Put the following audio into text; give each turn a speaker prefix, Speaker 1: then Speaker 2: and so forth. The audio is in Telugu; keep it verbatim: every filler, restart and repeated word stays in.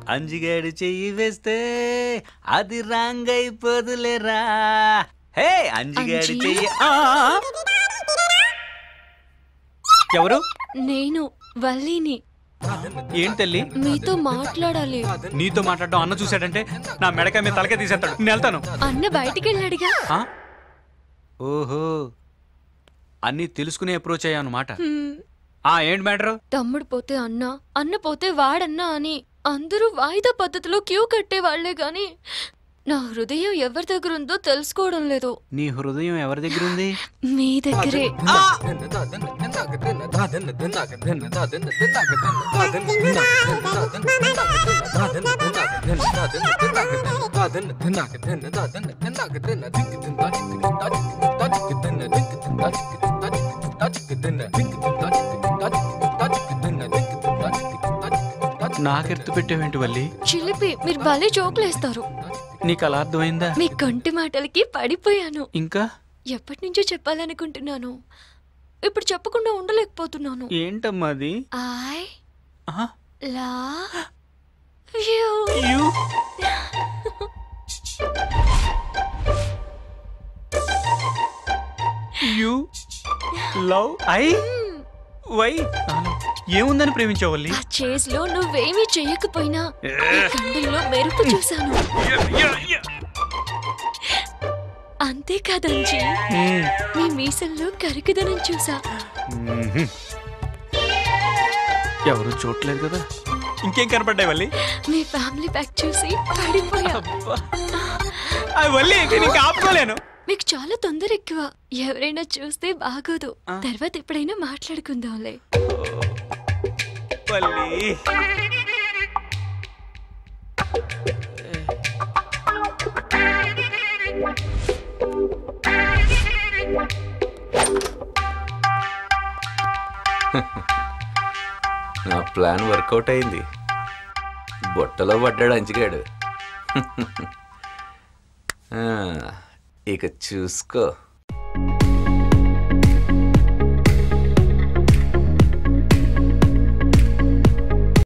Speaker 1: అంజిగాడు చెయ్యి వేస్తే అది రాంగ్ అయిపోదులేరా. హే అంజిగాడు చెయ్యి. ఎవరు?
Speaker 2: నేను వల్లిని.
Speaker 1: ఏం తల్లి?
Speaker 2: మీతో మాట్లాడాలి.
Speaker 1: నీతో మాట్లాడడం అన్న చూసాడంటే నా మెడకాయ మీద తలకే తీసేస్తాడు. నేను వెళ్తాను.
Speaker 2: అన్న బయటికి వెళ్ళాడుగా.
Speaker 1: ఓహో అన్ని తెలుసుకునే అప్రోచ్ అయ్యా అన్నమాట. ఆ ఏంటి మ్యాటర్?
Speaker 2: తమ్ముడు పోతే అన్న, అన్న పోతే వాడన్నా అని అందరూ వాయిదా పద్ధతిలో క్యూ కట్టే వాళ్లే గాని నా హృదయం ఎవరి దగ్గర ఉందో తెలుసుకోవడం లేదు.
Speaker 1: నీ హృదయం ఎవరి దగ్గర ఉంది?
Speaker 2: మీ దగ్గరే.
Speaker 1: నాకెర్తు పెట్టేవేంటి వల్లి?
Speaker 2: చిలిపి, మీరు భలే జోకులేస్తారు.
Speaker 1: నీకు అలా అర్థమైందా?
Speaker 2: మీ కంటి మాటలకి పడిపోయాను.
Speaker 1: ఇంకా
Speaker 2: ఎప్పటి నుంచో చెప్పాలనుకుంటున్నాను, ఇప్పుడు చెప్పకుండా ఉండలేకపోతున్నాను.
Speaker 1: ఏంటమ్మా అది?
Speaker 2: I love you.
Speaker 1: You love I why? ఏముందని ప్రేమించావల్లి?
Speaker 2: ఆ చేజ్ లో నువ్వేమీ చెయ్యకపోయినా కళ్ళల్లో మెరుపు చూశాను. అంతేకాదంజీ, మీ మీసల్లో కరికిదనం చూసా.
Speaker 1: ఎవరు చూడలేదు కదా. ఇంకేం కనపడ్డాయి వల్లి?
Speaker 2: మీ ఫ్యామిలీ ప్యాక్ చూసి పడిపోయా.
Speaker 1: ఆపుకోలేను.
Speaker 2: మీకు చాలా తొందర ఎక్కువ. ఎవరైనా చూస్తే బాగోదు. తర్వాత ఎప్పుడైనా మాట్లాడుకుందాంలే.
Speaker 3: నా ప్లాన్ వర్కౌట్ అయింది. బొట్టలో పడ్డాడు అంజిగాడు. ఇక చూసుకో.